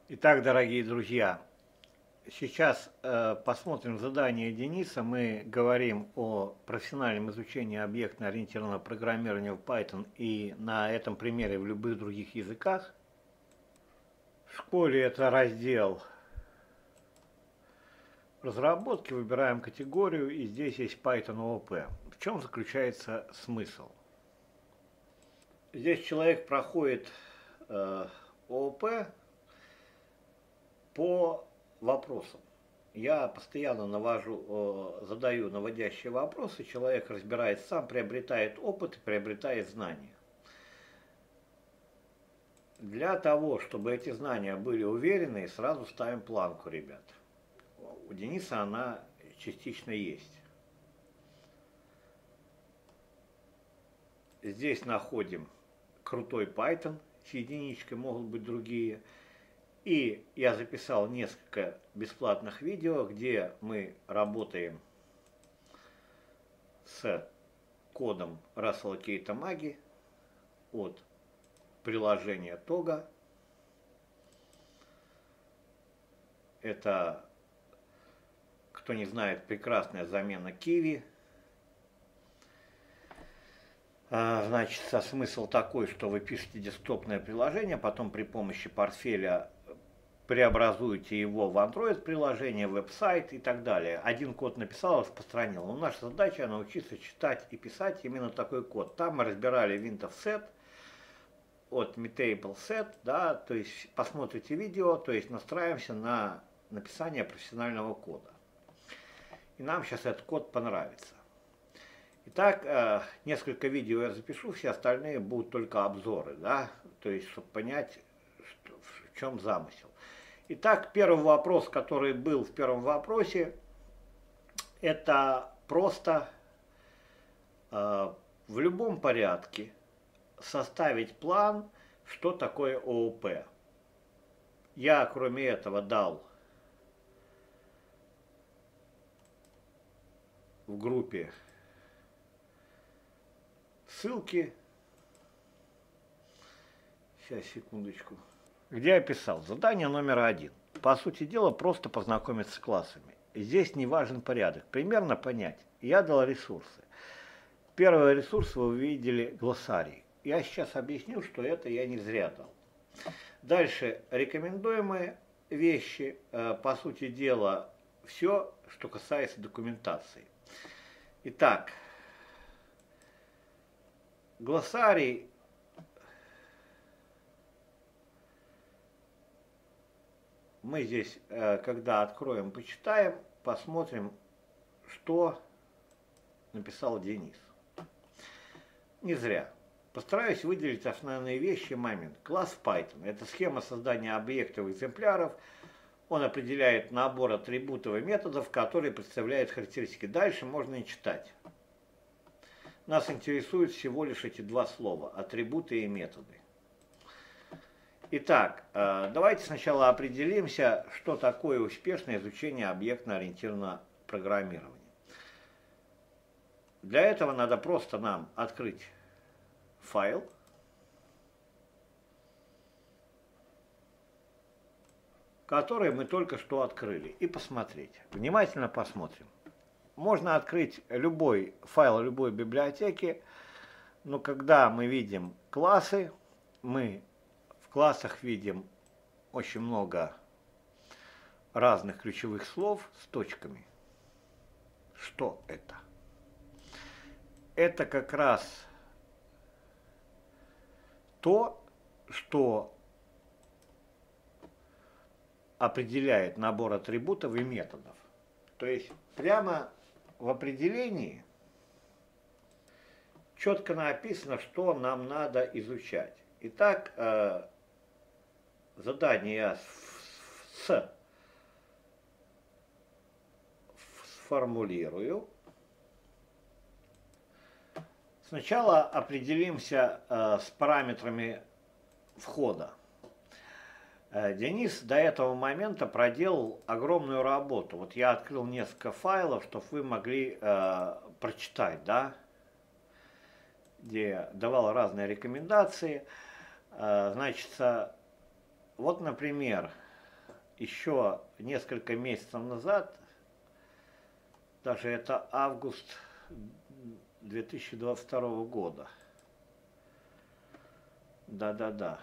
Итак, дорогие друзья, сейчас посмотрим задание Дениса. Мы говорим о профессиональном изучении объектно-ориентированного программирования в Python и на этом примере в любых других языках. В школе это раздел разработки, выбираем категорию, и здесь есть Python ООП. В чем заключается смысл? Здесь человек проходит ООП по вопросам. Я постоянно задаю наводящие вопросы, человек разбирается сам, приобретает опыт и приобретает знания. Для того, чтобы эти знания были уверенные, сразу ставим планку, ребят. У Дениса она частично есть. Здесь находим крутой Python, с единичкой, могут быть другие. И я записал несколько бесплатных видео, где мы работаем с кодом Russell Кейта Маги от приложения Toga. Это, кто не знает, прекрасная замена Kiwi. Значит, смысл такой, что вы пишете десктопное приложение, потом при помощи портфеля преобразуете его в Android-приложение, веб-сайт и так далее. Один код написал, распространил. Но наша задача научиться читать и писать именно такой код. Там мы разбирали Windows Set от Mutable Set, да, то есть посмотрите видео, то есть настраиваемся на написание профессионального кода. И нам сейчас этот код понравится. Итак, несколько видео я запишу, все остальные будут только обзоры, да, то есть, чтобы понять, в чем замысел. Итак, первый вопрос, который был в первом вопросе, это просто в любом порядке составить план, что такое ООП. Я, кроме этого, дал в группе ссылки. Сейчас, секундочку. Где я писал. Задание номер 1. По сути дела, просто познакомиться с классами. Здесь не важен порядок. Примерно понять. Я дал ресурсы. Первый ресурс вы увидели глоссарий. Я сейчас объясню, что это я не зря дал. Дальше рекомендуемые вещи. По сути дела, все, что касается документации. Итак, глоссарий. Мы здесь, когда откроем, почитаем, посмотрим, что написал Денис. Не зря. Постараюсь выделить основные вещи момент. Класс Python. Это схема создания объектов экземпляров. Он определяет набор атрибутов и методов, которые представляют характеристики. Дальше можно и читать. Нас интересуют всего лишь эти два слова. Атрибуты и методы. Итак, давайте сначала определимся, что такое успешное изучение объектно-ориентированного программирования. Для этого надо просто нам открыть файл, который мы только что открыли, и посмотреть. Внимательно посмотрим. Можно открыть любой файл любой библиотеки, но когда мы видим классы, мы в классах видим очень много разных ключевых слов с точками. Что это? Это как раз то, что определяет набор атрибутов и методов. То есть прямо в определении четко написано, что нам надо изучать. Итак, задание я сформулирую. Сначала определимся с параметрами входа. Денис до этого момента проделал огромную работу. Вот я открыл несколько файлов, чтобы вы могли прочитать, да, где давал разные рекомендации. Значит, вот, например, еще несколько месяцев назад, даже это август 2022 года. Да-да-да.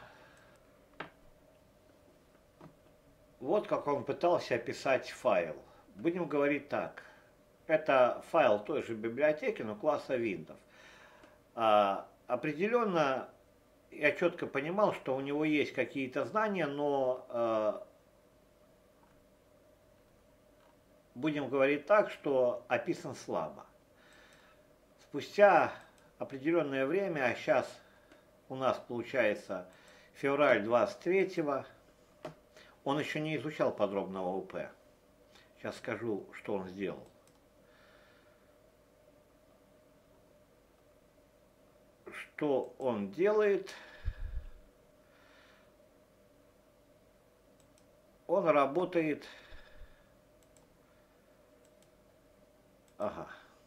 Вот как он пытался описать файл. Будем говорить так. Это файл той же библиотеки, но класса Windows. Определенно, я четко понимал, что у него есть какие-то знания, но будем говорить так, что описан слабо. Спустя определенное время, а сейчас у нас получается февраль 23-го, он еще не изучал подробно ООП. Сейчас скажу, что он сделал. Что он делает? Он работает... Ага.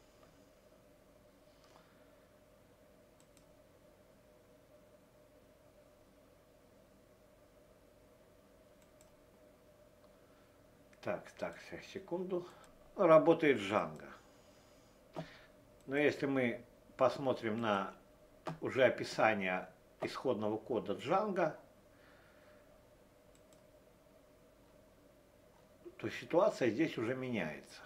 Так, секунду. Работает Django. Но если мы посмотрим на уже описание исходного кода Django, то ситуация здесь уже меняется.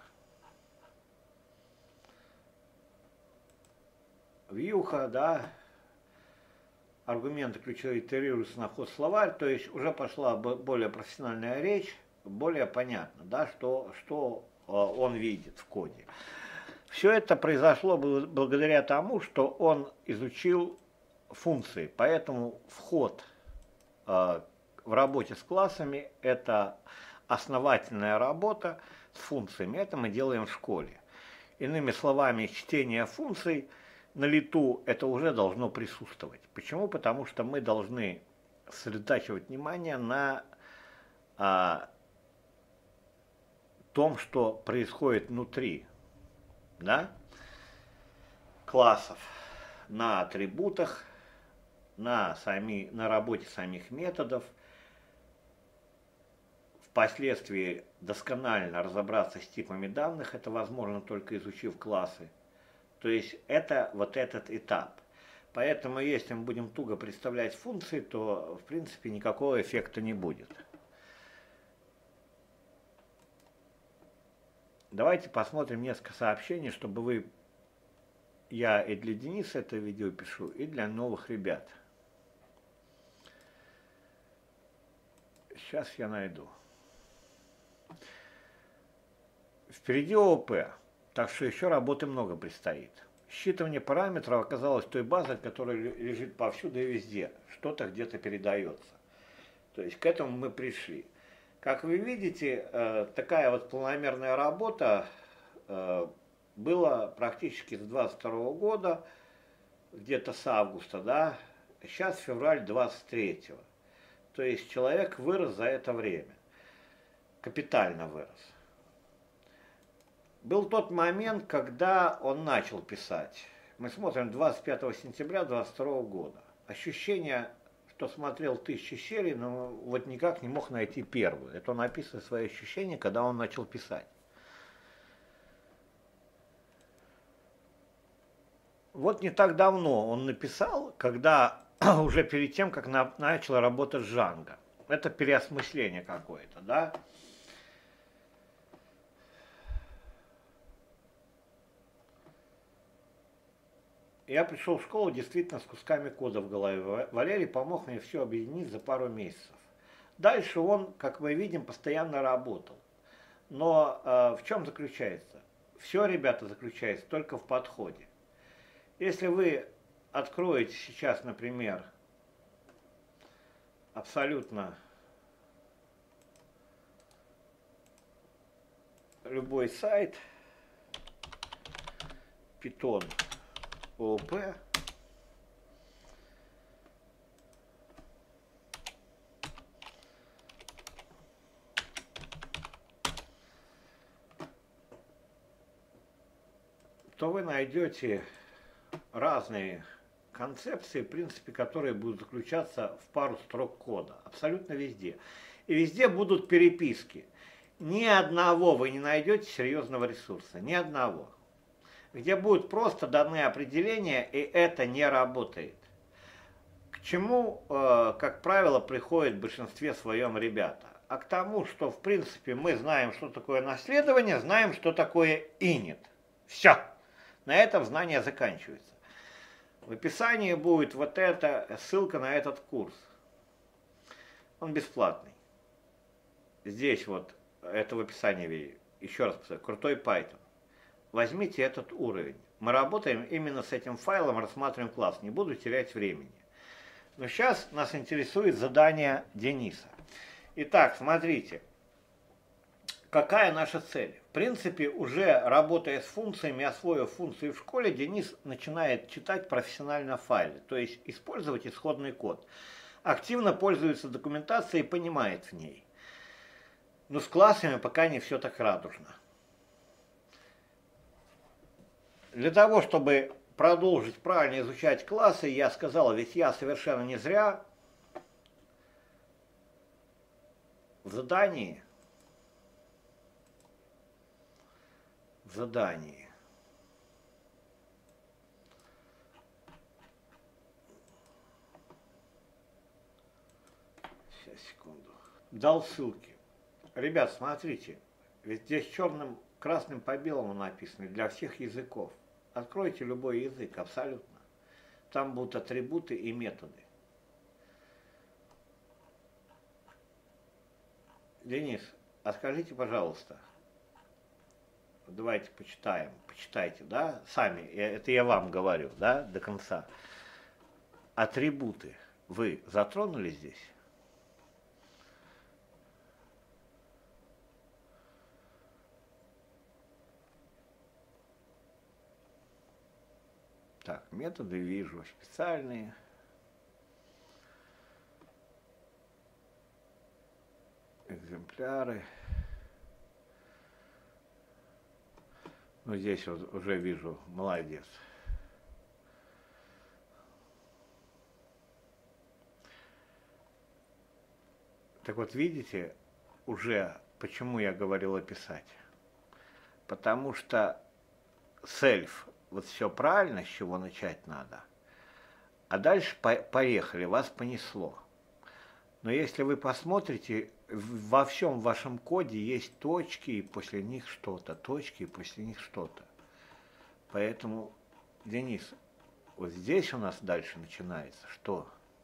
Вьюха, да, аргументы ключевые итерируются на ход словарь, то есть уже пошла более профессиональная речь, более понятно, да, что он видит в коде. Все это произошло благодаря тому, что он изучил функции, поэтому вход в работе с классами – это основательная работа с функциями, это мы делаем в школе. Иными словами, чтение функций на лету это уже должно присутствовать. Почему? Потому что мы должны сосредотачивать внимание на том, что происходит внутри, да, классов, на атрибутах, на работе самих методов. Впоследствии досконально разобраться с типами данных, это возможно только изучив классы. То есть это вот этот этап. Поэтому если мы будем туго представлять функции, то в принципе никакого эффекта не будет. Давайте посмотрим несколько сообщений, чтобы вы... Я и для Дениса это видео пишу, и для новых ребят. Сейчас я найду. Впереди ООП, так что еще работы много предстоит. Считывание параметров оказалось той базой, которая лежит повсюду и везде. Что-то где-то передается. То есть к этому мы пришли. Как вы видите, такая вот планомерная работа была практически с 22 года, где-то с августа, да, сейчас февраль 23-го. То есть человек вырос за это время, капитально вырос. Был тот момент, когда он начал писать. Мы смотрим 25 сентября 22 года. Ощущение, что смотрел 1000 серий, но вот никак не мог найти первую. Это он описывает свои ощущения, когда он начал писать. Вот не так давно он написал, когда уже перед тем, как начал работать Django. Это переосмысление какое-то, да? Я пришел в школу действительно с кусками кода в голове. Валерий помог мне все объединить за пару месяцев. Дальше он, как мы видим, постоянно работал. Но в чем заключается? Все, ребята, заключается только в подходе. Если вы откроете сейчас, например, абсолютно любой сайт, Python, ООП, то вы найдете разные концепции, в принципе, которые будут заключаться в пару строк кода, абсолютно везде. и везде будут переписки. Ни одного вы не найдете серьезного ресурса, ни одного. Где будут просто даны определения, и это не работает. К чему, как правило, приходят в большинстве своем ребята? А к тому, что, в принципе, мы знаем, что такое наследование, знаем, что такое инит. Все. На этом знания заканчиваются. В описании будет вот эта ссылка на этот курс. Он бесплатный. Здесь вот, это в описании, еще раз повторяю, крутой Python. Возьмите этот уровень. Мы работаем именно с этим файлом, рассматриваем класс. Не буду терять времени. Но сейчас нас интересует задание Дениса. Итак, смотрите. Какая наша цель? В принципе, уже работая с функциями, освоив функции в школе, Денис начинает читать профессионально файлы, то есть использовать исходный код. Активно пользуется документацией и понимает в ней. Но с классами пока не все так радужно. Для того, чтобы продолжить правильно изучать классы, я сказал, ведь я совершенно не зря в задании сейчас, секунду, дал ссылки. Ребят, смотрите, ведь здесь черным, красным по белому написано для всех языков. Откройте любой язык, абсолютно. Там будут атрибуты и методы. Денис, а скажите, пожалуйста, давайте почитаем, почитайте, да, сами, это я вам говорю, да, до конца. Атрибуты вы затронули здесь? Так, методы вижу, специальные. Экземпляры. Ну, здесь вот уже вижу, молодец. Так вот, видите, уже почему я говорил описать? Потому что self, вот все правильно, с чего начать надо. А дальше поехали, вас понесло. Но если вы посмотрите, во всем вашем коде есть точки, и после них что-то, точки, и после них что-то. Поэтому, Денис, вот здесь у нас дальше начинается что?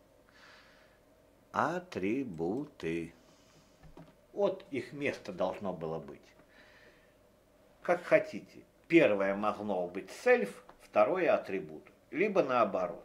Атрибуты. Вот их место должно было быть. Как хотите. Первое могло быть self, второе атрибут. Либо наоборот.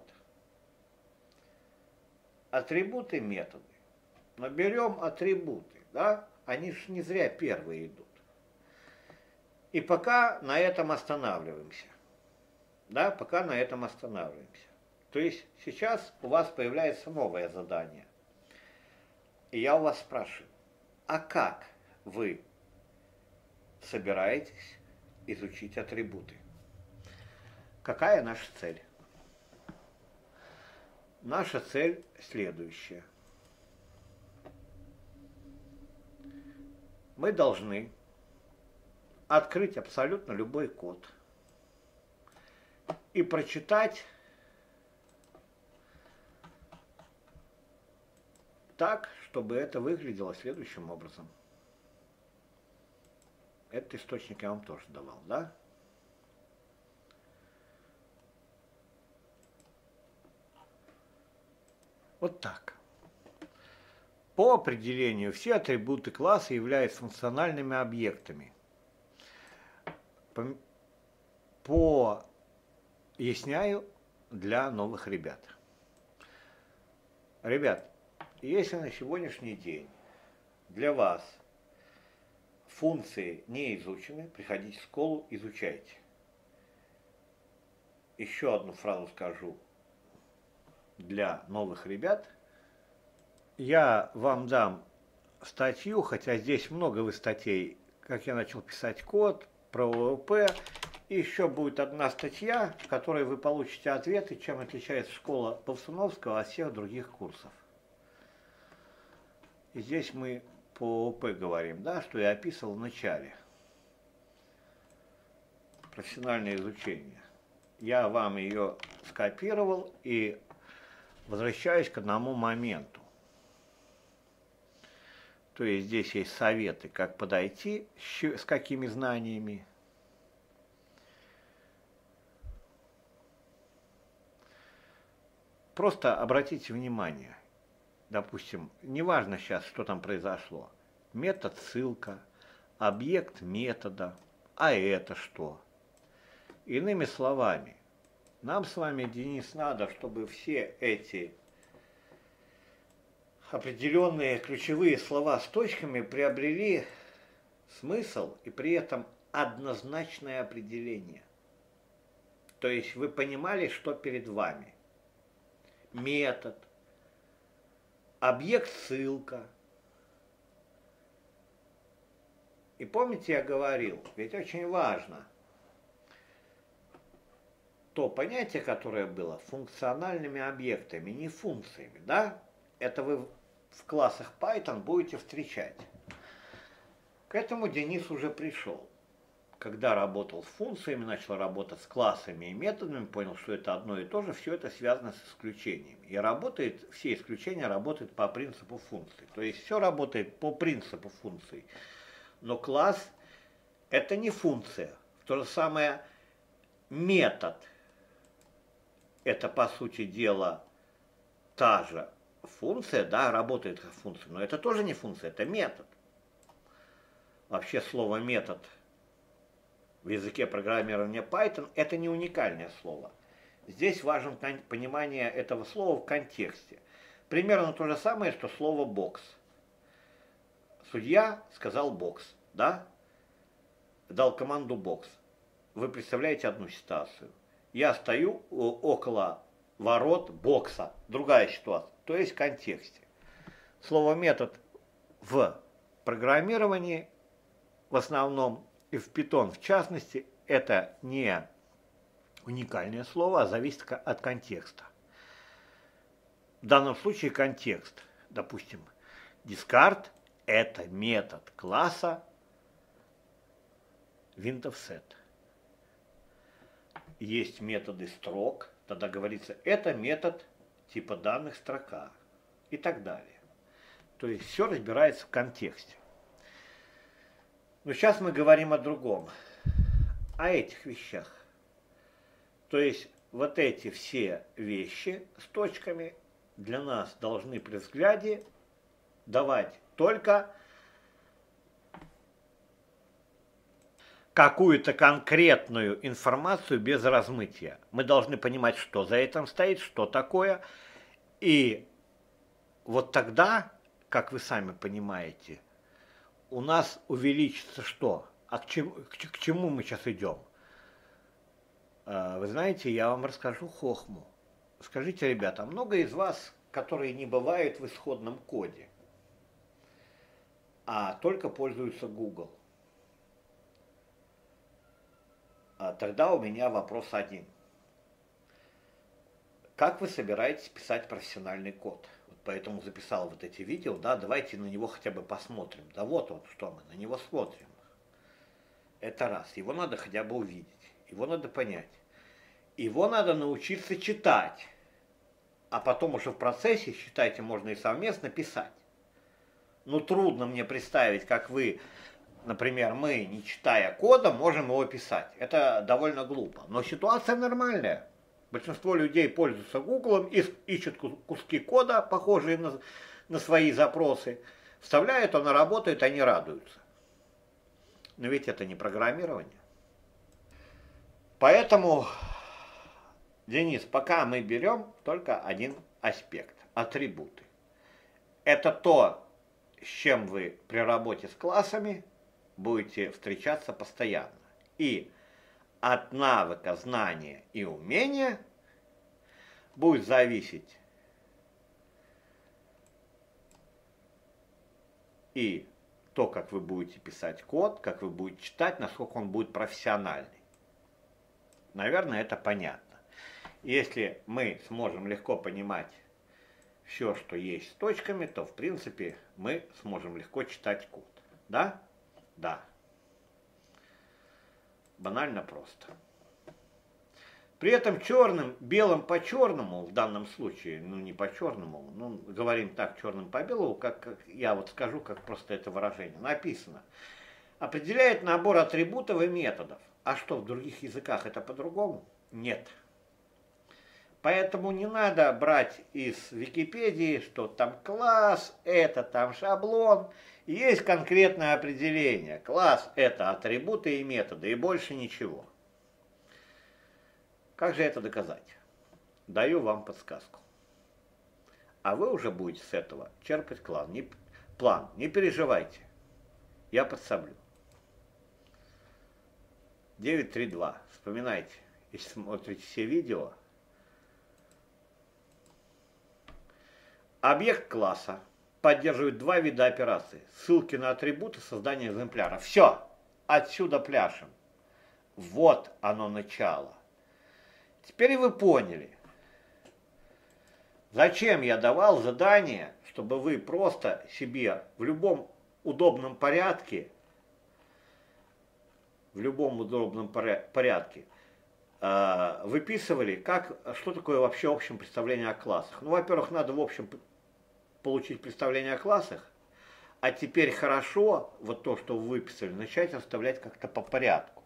Атрибуты, методы. Но берем атрибуты, да? Они же не зря первые идут. И пока на этом останавливаемся. Да, пока на этом останавливаемся. То есть сейчас у вас появляется новое задание. И я у вас спрашиваю, а как вы собираетесь изучить атрибуты? Какая наша цель? Наша цель следующая. Мы должны открыть абсолютно любой код и прочитать так, чтобы это выглядело следующим образом. Этот источник я вам тоже давал, да? Вот так. По определению все атрибуты класса являются функциональными объектами. Поясняю для новых ребят. Ребят, если на сегодняшний день для вас функции не изучены, приходите в школу, изучайте. Еще одну фразу скажу для новых ребят. Я вам дам статью, хотя здесь много статей, как я начал писать код, про ООП. И еще будет одна статья, в которой вы получите ответы, чем отличается школа Повсуновского от всех других курсов. И здесь мы по ОП говорим, да, что я описывал в начале. Профессиональное изучение. Я вам ее скопировал и возвращаюсь к одному моменту. То есть здесь есть советы, как подойти, с какими знаниями. Просто обратите внимание, допустим, неважно сейчас, что там произошло. Метод ссылка, объект метода, а это что? Иными словами, нам с вами, Денис, надо, чтобы все эти определенные ключевые слова с точками приобрели смысл и при этом однозначное определение. То есть вы понимали, что перед вами. Метод, объект ссылка. И помните, я говорил, ведь очень важно то понятие, которое было функциональными объектами, не функциями, да? Это вы в классах Python будете встречать. К этому Денис уже пришел. Когда работал с функциями, начал работать с классами и методами, понял, что это одно и то же, все это связано с исключениями. И работает, все исключения работают по принципу функций. То есть все работает по принципу функций. Но класс – это не функция. То же самое метод – это, по сути дела, та же функция, да, работает как функция, но это тоже не функция, это метод. Вообще слово метод в языке программирования Python это не уникальное слово. Здесь важно понимание этого слова в контексте. Примерно то же самое, что слово бокс. Судья сказал бокс, да? Дал команду бокс. Вы представляете одну ситуацию. Я стою около ворот бокса. Другая ситуация. То есть в контексте. Слово метод в программировании в основном и в Python в частности это не уникальное слово, а зависит от контекста. В данном случае контекст. Допустим, discard это метод класса WindowSet. Есть методы строк, тогда говорится, это метод типа данных строка и так далее. То есть все разбирается в контексте. Но сейчас мы говорим о другом, о этих вещах. То есть вот эти все вещи с точками для нас должны при взгляде давать только какую-то конкретную информацию без размытия. Мы должны понимать, что за этим стоит, что такое. И вот тогда, как вы сами понимаете, у нас увеличится что? А к чему мы сейчас идем? Вы знаете, я вам расскажу хохму. Скажите, ребята, много из вас, которые не бывают в исходном коде, а только пользуются Google? Тогда у меня вопрос один. Как вы собираетесь писать профессиональный код? Вот поэтому записал вот эти видео, да, давайте на него хотя бы посмотрим. Да вот что мы на него смотрим. Это раз. Его надо хотя бы увидеть, его надо понять. Его надо научиться читать, а потом уже в процессе, считайте, можно и совместно писать. Ну, трудно мне представить, как вы, например, мы, не читая кода, можем его писать. Это довольно глупо. Но ситуация нормальная. Большинство людей пользуются Гуглом, ищут куски кода, похожие на свои запросы, вставляют, оно работает, они радуются. Но ведь это не программирование. Поэтому, Денис, пока мы берем только один аспект – атрибуты. Это то, с чем вы при работе с классами будете встречаться постоянно. И от навыка, знания и умения будет зависеть и то, как вы будете писать код, как вы будете читать, насколько он будет профессиональный. Наверное, это понятно. Если мы сможем легко понимать все, что есть с точками, то в принципе мы сможем легко читать код. Да? Да. Банально просто. При этом черным, белым по черному, в данном случае, ну не по черному, ну говорим так, черным по белому, как я вот скажу, как просто это выражение, написано. Определяет набор атрибутов и методов. А что, в других языках это по-другому? Нет. Поэтому не надо брать из Википедии, что там класс, это там шаблон. Есть конкретное определение. Класс – это атрибуты и методы, и больше ничего. Как же это доказать? Даю вам подсказку. А вы уже будете с этого черпать план. Не переживайте. Я подсоблю. 9.3.2. Вспоминайте, если смотрите все видео. Объект класса поддерживает два вида операций. Ссылки на атрибуты создания экземпляра. Все, отсюда пляшем. Вот оно начало. Теперь вы поняли, зачем я давал задание, чтобы вы просто себе в любом удобном порядке, выписывали, что такое вообще общее представление о классах. Ну, во-первых, надо в общем получить представление о классах, а теперь хорошо, вот то, что вы выписали, начать расставлять как-то по порядку.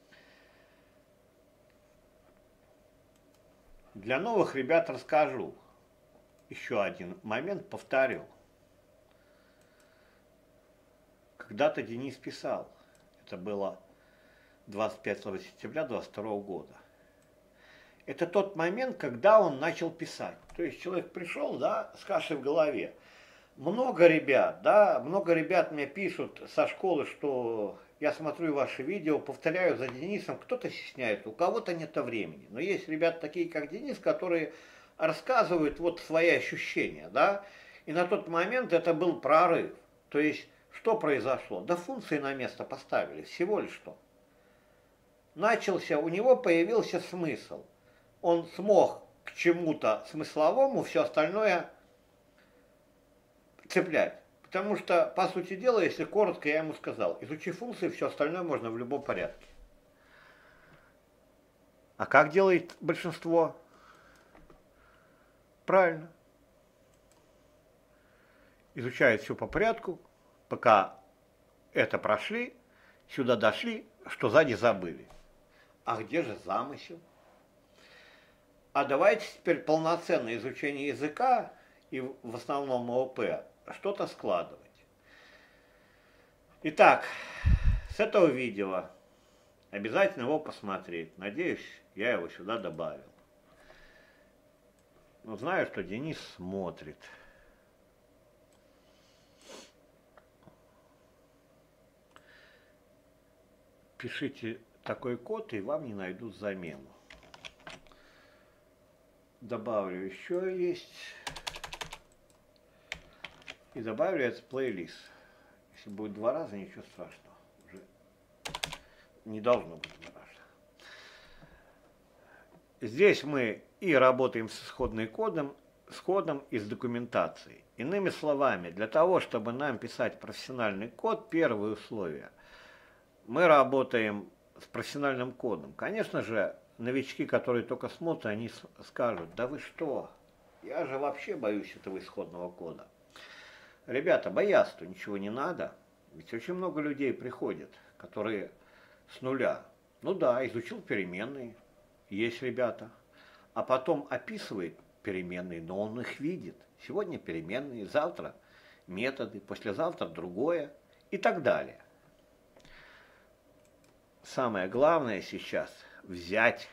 Для новых ребят расскажу. Еще один момент повторю. Когда-то Денис писал, это было 25 сентября 2022 года. Это тот момент, когда он начал писать. То есть человек пришел, да, с кашей в голове. Много ребят мне пишут со школы, что я смотрю ваши видео, повторяю за Денисом, кто-то стесняется, у кого-то нет времени. Но есть ребята такие, как Денис, которые рассказывают вот свои ощущения, да. И на тот момент это был прорыв. То есть, что произошло? Да функции на место поставили, всего лишь что. У него появился смысл. Он смог к чему-то смысловому все остальное цеплять. Потому что, по сути дела, если коротко, я ему сказал, изучи функции, все остальное можно в любом порядке. А как делает большинство? Правильно. Изучают все по порядку, пока это прошли, сюда дошли, что сзади забыли. А где же замысел? А давайте теперь полноценное изучение языка и в основном ООП что-то складывать. Итак, с этого видео обязательно его посмотреть. Надеюсь, я его сюда добавил. Но знаю, что Денис смотрит. Пишите такой код, и вам не найдут замену. Добавлю еще есть. И добавлю этот плейлист. Если будет 2 раза, ничего страшного. Уже не должно быть 2 раза. Здесь мы и работаем с исходным кодом, с кодом и с документацией. Иными словами, для того, чтобы нам писать профессиональный код, первое условие. Мы работаем с профессиональным кодом. Конечно же, новички, которые только смотрят, они скажут, да вы что, я же вообще боюсь этого исходного кода. Ребята, бояться-то ничего не надо, ведь очень много людей приходят, которые с нуля. Ну да, изучил переменные, есть ребята, а потом описывает переменные, но он их видит. Сегодня переменные, завтра методы, послезавтра другое и так далее. Самое главное сейчас взять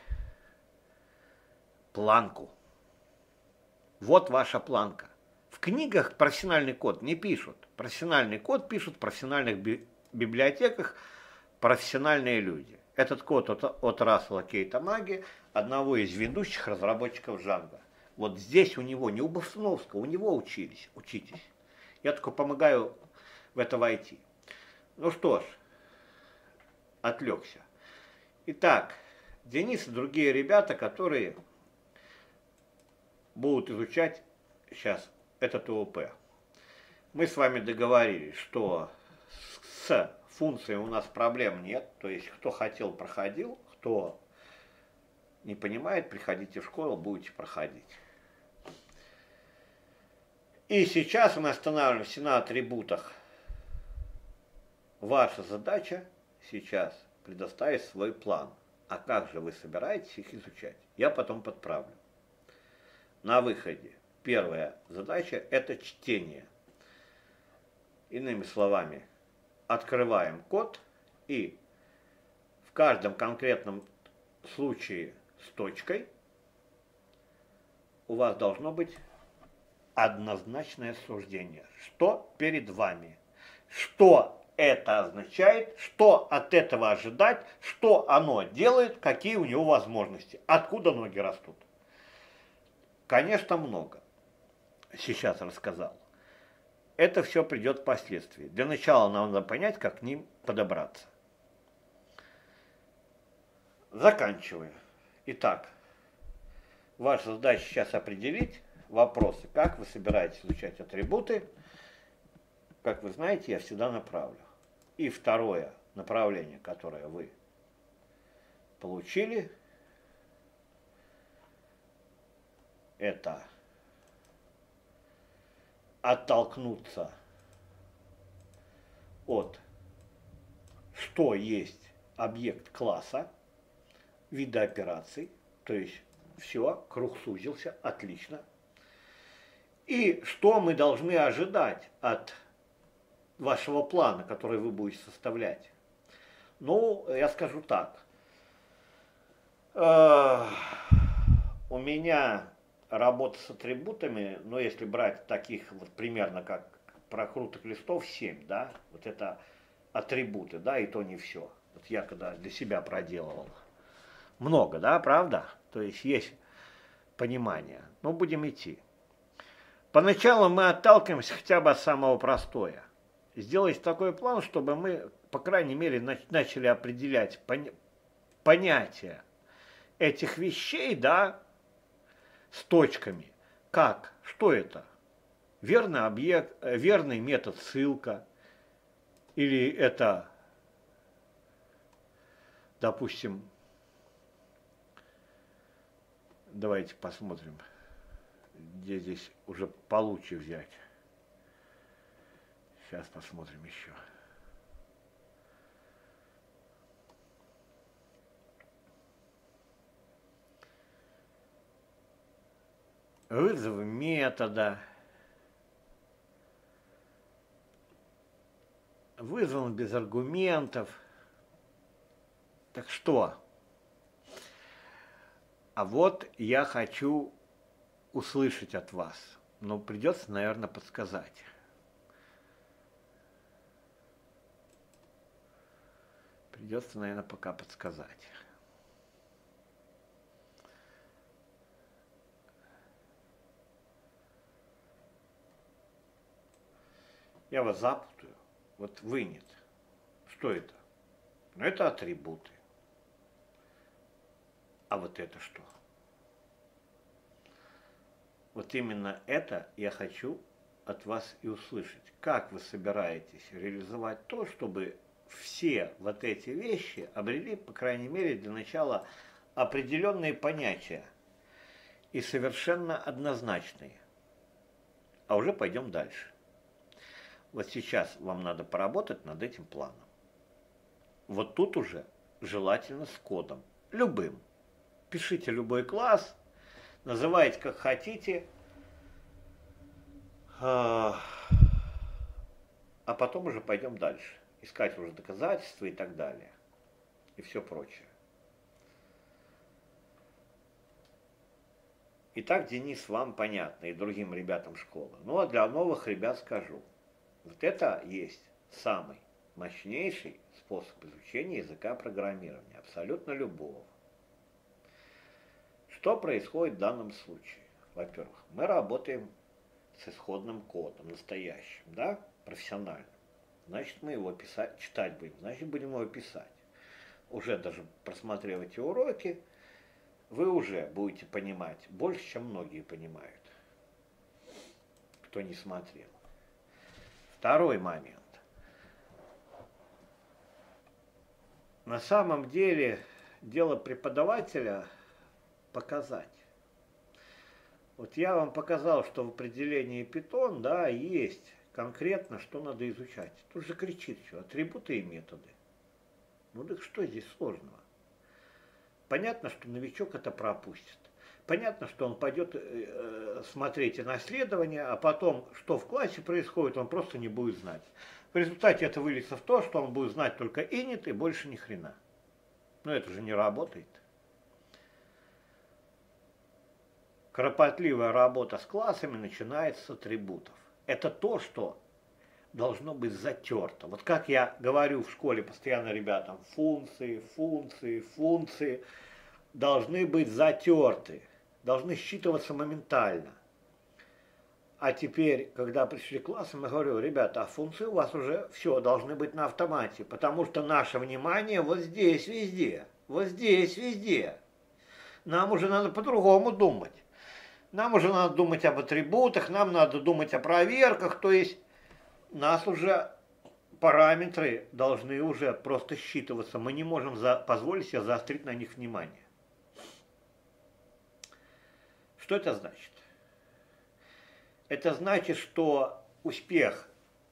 планку. Вот ваша планка. В книгах профессиональный код не пишут. Профессиональный код пишут в профессиональных библиотеках профессиональные люди. Этот код от Рассела Кейта Маги, одного из ведущих разработчиков Django. Вот здесь у него, не у Басуновского, у него учитесь. Я только помогаю в это войти. Ну что ж, отвлекся. Итак, Денис и другие ребята, которые будут изучать сейчас это ТОП. Мы с вами договорились, что с функцией у нас проблем нет. То есть, кто хотел, проходил. Кто не понимает, приходите в школу, будете проходить. И сейчас мы останавливаемся на атрибутах. Ваша задача сейчас предоставить свой план. А как же вы собираетесь их изучать? Я потом подправлю. На выходе первая задача – это чтение. Иными словами, открываем код и в каждом конкретном случае с точкой у вас должно быть однозначное суждение. Что перед вами? Что это означает? Что от этого ожидать? Что оно делает? Какие у него возможности? Откуда ноги растут? Конечно, много. Сейчас рассказал. Это все придет впоследствии. Для начала нам надо понять, как к ним подобраться. Заканчиваю. Итак, ваша задача сейчас определить вопросы, как вы собираетесь изучать атрибуты. Как вы знаете, я всегда направлю. И второе направление, которое вы получили, это оттолкнуться от, что есть объект класса, вида операций, то есть все, круг сузился, отлично. И что мы должны ожидать от вашего плана, который вы будете составлять? Ну, я скажу так. У меня работа с атрибутами, но если брать таких вот примерно как прокруток листов 7, да, вот это атрибуты, да, и то не все. Вот я когда для себя проделывал. Много, да, правда? То есть понимание. Но будем идти. Поначалу мы отталкиваемся хотя бы от самого простого. Сделать такой план, чтобы мы, по крайней мере, начали определять понятия этих вещей, да, с точками. Как? Что это? Верный объект, верный метод ссылка. Или это, допустим, давайте посмотрим, где здесь уже получше взять. Сейчас посмотрим еще. Вызов метода. Вызван без аргументов. Так что? А вот я хочу услышать от вас. Но придется, наверное, подсказать. Придется, наверное, пока подсказать. Я вас запутаю. Вот вынет. Что это? Ну, это атрибуты. А вот это что? Вот именно это я хочу от вас и услышать. Как вы собираетесь реализовать то, чтобы все вот эти вещи обрели, по крайней мере, для начала определенные понятия и совершенно однозначные. А уже пойдем дальше. Вот сейчас вам надо поработать над этим планом. Вот тут уже желательно с кодом. Любым. Пишите любой класс, называйте как хотите, а потом уже пойдем дальше. Искать уже доказательства и так далее. И все прочее. Итак, Денис, вам понятно, и другим ребятам школы. Ну, а для новых ребят скажу. Вот это есть самый мощнейший способ изучения языка программирования, абсолютно любого. Что происходит в данном случае? Во-первых, мы работаем с исходным кодом, настоящим, да, профессиональным. Значит, мы его читать будем, значит, будем его писать. Уже даже просмотрев эти уроки, вы уже будете понимать больше, чем многие понимают. кто не смотрел. Второй момент. На самом деле дело преподавателя показать. Вот я вам показал, что в определении Python, да, есть конкретно, что надо изучать. Тут же кричит все, атрибуты и методы. Ну так что здесь сложного? Понятно, что новичок это пропустит. Понятно, что он пойдет смотреть и наследование, а потом, что в классе происходит, он просто не будет знать. В результате это выльется в то, что он будет знать только init и больше ни хрена. Но это же не работает. Кропотливая работа с классами начинается с атрибутов. Это то, что должно быть затерто. Вот как я говорю в школе постоянно ребятам, функции должны быть затерты, должны считываться моментально. А теперь, когда пришли классы, я говорю, ребята, а функции у вас уже все должны быть на автомате, потому что наше внимание вот здесь везде, вот здесь везде. Нам уже надо по-другому думать. Нам уже надо думать об атрибутах, нам надо думать о проверках, то есть нас уже параметры должны уже просто считываться. Мы не можем позволить себе заострить на них внимание. Что это значит? Это значит, что успех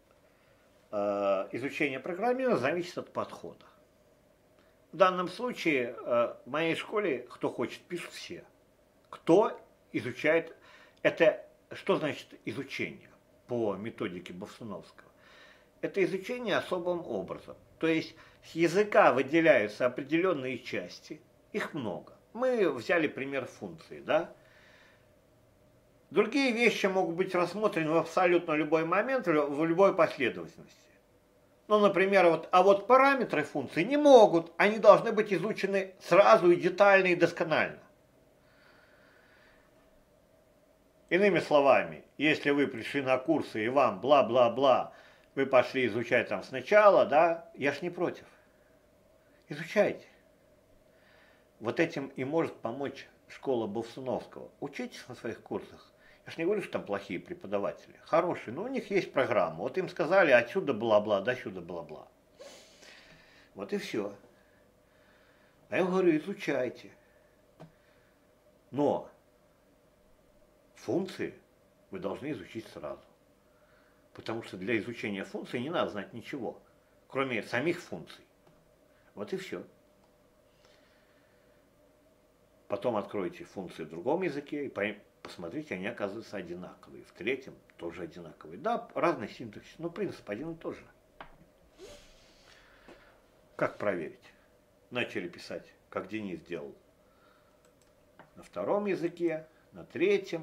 изучения программирования зависит от подхода. В данном случае в моей школе, кто хочет, пишут все. Кто изучает, это что значит изучение по методике Бовсуновского? Это изучение особым образом. То есть с языка выделяются определенные части, их много. Мы взяли пример функции, да? Другие вещи могут быть рассмотрены в абсолютно любой момент, в любой последовательности. Ну, например, вот параметры функции не могут, они должны быть изучены сразу и детально и досконально. Иными словами, если вы пришли на курсы и вам бла-бла-бла, вы пошли изучать там сначала, да, я ж не против. Изучайте. Вот этим и может помочь школа Бовсуновского. Учитесь на своих курсах. Я ж не говорю, что там плохие преподаватели. Хорошие, но у них есть программа. Вот им сказали отсюда бла-бла, до сюда бла-бла. Вот и все. А я говорю, изучайте. Но функции вы должны изучить сразу. Потому что для изучения функций не надо знать ничего, кроме самих функций. Вот и все. Потом откройте функции в другом языке и посмотрите, они оказываются одинаковые. В третьем тоже одинаковые. Да, разный синтаксис, но принцип один и тот же. Как проверить? Начали писать, как Денис делал. На втором языке, на третьем.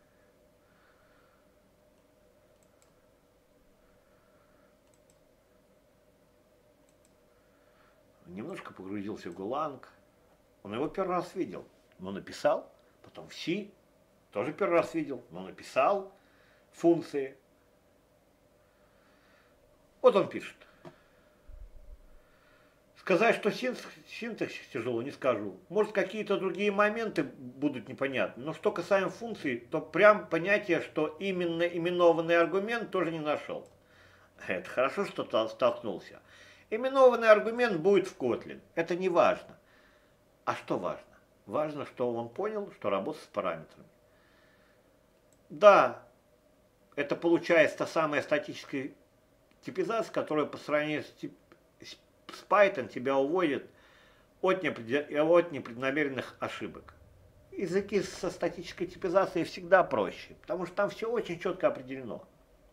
Немножко погрузился в Голанг. Он его первый раз видел, но написал. Потом в C, тоже первый раз видел, но написал функции. Вот он пишет. Сказать, что синтаксис тяжело, не скажу. Может, какие-то другие моменты будут непонятны. Но что касаемо функций, то прям понятие, что именно именованный аргумент, тоже не нашел. Это хорошо, что столкнулся. Именованный аргумент будет в Kotlin. Это не важно. А что важно? Важно, что он понял, что работает с параметрами. Да, это получается та самая статическая типизация, которая по сравнению с Python тебя уводит от непреднамеренных ошибок. Языки со статической типизацией всегда проще, потому что там все очень четко определено.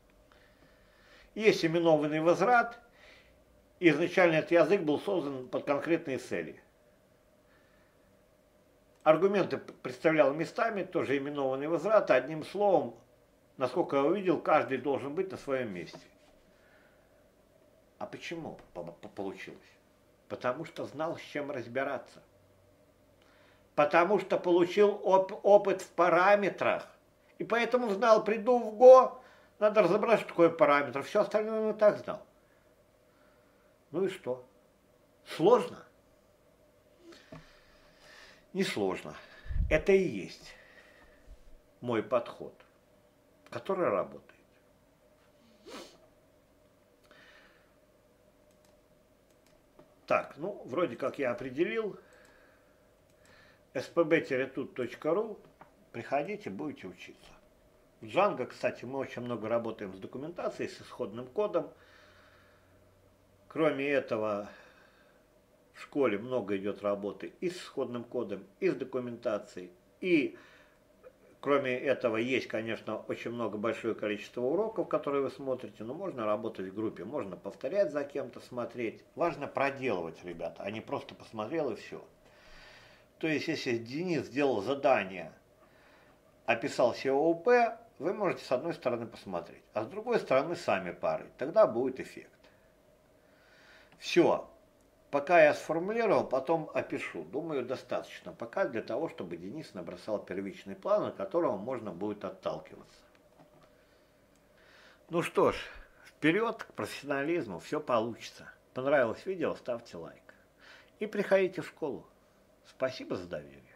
Есть именованный возврат, и изначально этот язык был создан под конкретные цели. Аргументы представлял местами, тоже именованный возврат, одним словом, насколько я увидел, каждый должен быть на своем месте. А почему получилось? Потому что знал, с чем разбираться. Потому что получил опыт в параметрах. И поэтому знал, приду в Go, надо разобрать, что такое параметр. Все остальное он и так знал. Ну и что? Сложно? Несложно. Это и есть мой подход, который работает. Так, ну, вроде как я определил. spb-tut.ru. Приходите, будете учиться. В Django, кстати, мы очень много работаем с документацией, с исходным кодом. Кроме этого, в школе много идет работы и с исходным кодом, и с документацией. И кроме этого, есть, конечно, очень много, большое количество уроков, которые вы смотрите, но можно работать в группе, можно повторять за кем-то, смотреть. Важно проделывать, ребята, а не просто посмотрел и все. То есть, если Денис сделал задание, описал все ООП, вы можете с одной стороны посмотреть, а с другой стороны сами парить. Тогда будет эффект. Все. Пока я сформулировал, потом опишу. Думаю, достаточно пока для того, чтобы Денис набросал первичный план, от которого можно будет отталкиваться. Ну что ж, вперед к профессионализму, все получится. Понравилось видео, ставьте лайк. И приходите в школу. Спасибо за доверие.